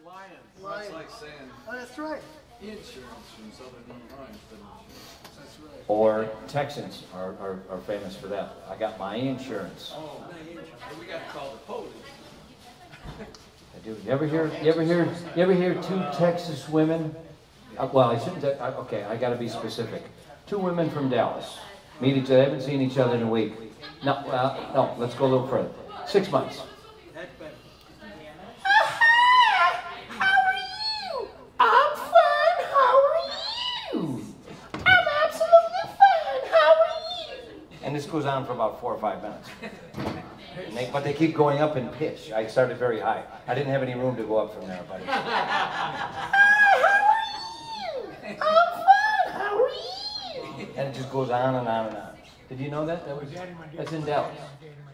That's like saying Oh, that's right. insurance from Southern Illinois instead of insurance. That's right. Or Texans are famous for that. I got my insurance. Oh, we got to call the police. I do. You ever hear two Texas women? Well, I shouldn't. Okay, I got to be specific. Two women from Dallas meet each other. They haven't seen each other in a week. No, no. Let's go a little further. 6 months. How are you? I'm fine. How are you? I'm absolutely fine. How are you? And this goes on for about 4 or 5 minutes. But they keep going up in pitch. I started very high. I didn't have any room to go up from there, buddy. I'm fine. How are you? And it just goes on and on and on. Did you know that? That's in Dallas.